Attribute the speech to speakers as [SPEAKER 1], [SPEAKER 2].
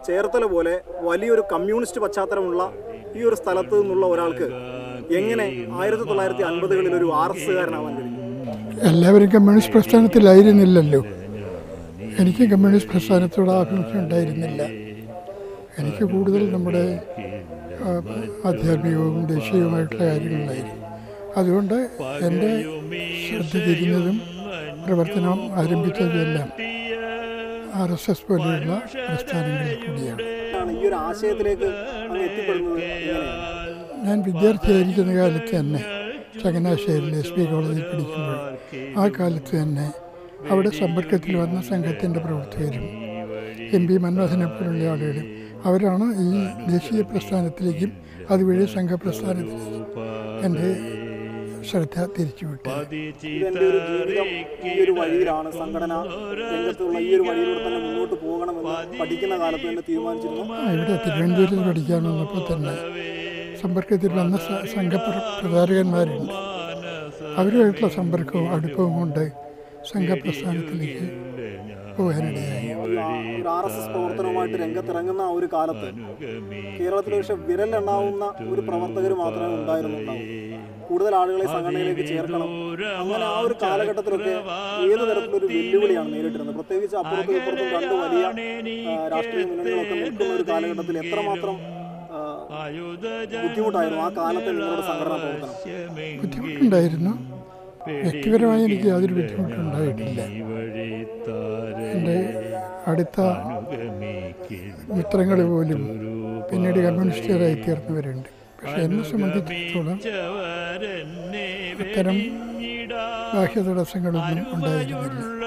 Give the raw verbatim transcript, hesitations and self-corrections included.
[SPEAKER 1] ചേർത്തല പോലെ വലിയൊരു കമ്മ്യൂണിസ്റ്റ് പശ്ചാത്തലമുള്ള ഈ ഒരു സ്ഥലത്ത് നിന്നുള്ള ഒരാൾക്ക് എങ്ങനെ ആയിരത്തി തൊള്ളായിരത്തി അൻപതുകളിൽ ഒരു ആർ എസ് കാരനാവാൻ കഴിയും?
[SPEAKER 2] എല്ലാവരും കമ്മ്യൂണിസ്റ്റ് പ്രസ്ഥാനത്തിലായിരുന്നില്ലല്ലോ. എനിക്ക് കമ്മ്യൂണിസ്റ്റ് പ്രസ്ഥാനത്തോട് ആഭിമുഖ്യം ഉണ്ടായിരുന്നില്ല. എനിക്ക് കൂടുതൽ നമ്മുടെ ആധ്യാത്മികവും ദേശീയവുമായിട്ടുള്ള കാര്യങ്ങളിലായിരുന്നു. അതുകൊണ്ട് എൻ്റെ ശ്രദ്ധ തിരിഞ്ഞതും പ്രവർത്തനം ആരംഭിച്ചതുമെല്ലാം ആർ എസ് എസ് പോലെയുള്ള പ്രസ്ഥാനങ്ങളിൽ കൂടിയാണ്.
[SPEAKER 1] ഈ ഒരു ആശയത്തിലേക്ക്
[SPEAKER 2] ഞാൻ വിദ്യാർത്ഥിയായിരിക്കുന്ന കാലത്ത് തന്നെ ചങ്ങനാശ്ശേരിയിൽ എസ് പി കോളേജിൽ പഠിക്കുമ്പോൾ ആ കാലത്ത് തന്നെ അവിടെ സമ്പർക്കത്തിൽ വന്ന സംഘത്തിൻ്റെ പ്രവർത്തകരും എം പി മൻമോഹനെ പോലുള്ള ആളുകളും അവരാണ് ഈ ദേശീയ പ്രസ്ഥാനത്തിലേക്കും അതുവഴി സംഘപ്രസ്ഥാനത്തിലേക്കും എൻ്റെ ശ്രദ്ധ തിരിച്ചുവിട്ടത്.
[SPEAKER 1] ഈ ഒരു വഴിയിലാണ് സംഘടന രംഗത്തുള്ള ഈ ഒരു വഴിയിലൂടെ തന്നെ മുന്നോട്ട് പോകണമെന്ന് പഠിക്കുന്ന കാലത്ത് തന്നെ തീരുമാനിച്ചിരുന്നു.
[SPEAKER 2] ഇവിടെ തിരുവനന്തപുരത്ത് പഠിക്കാൻ വന്നപ്പോൾ തന്നെ സമ്പർക്കത്തിൽ വന്ന സംഘപ്രചാരകന്മാരുണ്ട്. അവരുമായിട്ടുള്ള സമ്പർക്കവും അടുപ്പവും കൊണ്ട് സംഘപ്രസ്ഥാനത്തിലേക്ക് പോകാനിടയായി.
[SPEAKER 1] ആർ എസ് എസ് പ്രവർത്തനവുമായിട്ട് രംഗത്തിറങ്ങുന്ന ആ ഒരു കാലത്ത് കേരളത്തിൽ പക്ഷേ വിരലെണ്ണാവുന്ന ഒരു പ്രവർത്തകർ മാത്രമേ ഉണ്ടായിരുന്നുണ്ടാവും. കൂടുതൽ ആളുകളെ സംഘടനയിലേക്ക് ചേർക്കണം. അങ്ങനെ ആ ഒരു കാലഘട്ടത്തിലൊക്കെ ഏത് തരത്തിലൊരു വെല്ലുവിളിയാണ് നേരിട്ടിരുന്നത്? പ്രത്യേകിച്ച് അപ്പുറത്തും ഇപ്പുറത്തും രണ്ട് വലിയ രാഷ്ട്രീയ മുന്നണികളൊക്കെ നിൽക്കുന്ന ഒരു കാലഘട്ടത്തിൽ എത്രമാത്രം ബുദ്ധിമുട്ടായിരുന്നു ആ കാലത്തെ നിങ്ങളുടെ സംഘടനാ പ്രവർത്തനം?
[SPEAKER 2] ബുദ്ധിമുട്ടുണ്ടായിരുന്നു. വ്യക്തിപരമായി എനിക്ക് യാതൊരു ബുദ്ധിമുട്ടുണ്ടായിട്ടില്ല. എൻ്റെ അടുത്ത മിത്രങ്ങൾ പോലും പിന്നീട് കമ്മ്യൂണിസ്റ്റുകാരായി തീർന്നവരുണ്ട്. പക്ഷെ എന്നെ സംബന്ധിച്ചിടത്തോളം അത്തരം ബാഹ്യ തടസ്സങ്ങളൊന്നും ഉണ്ടായിരുന്നില്ല.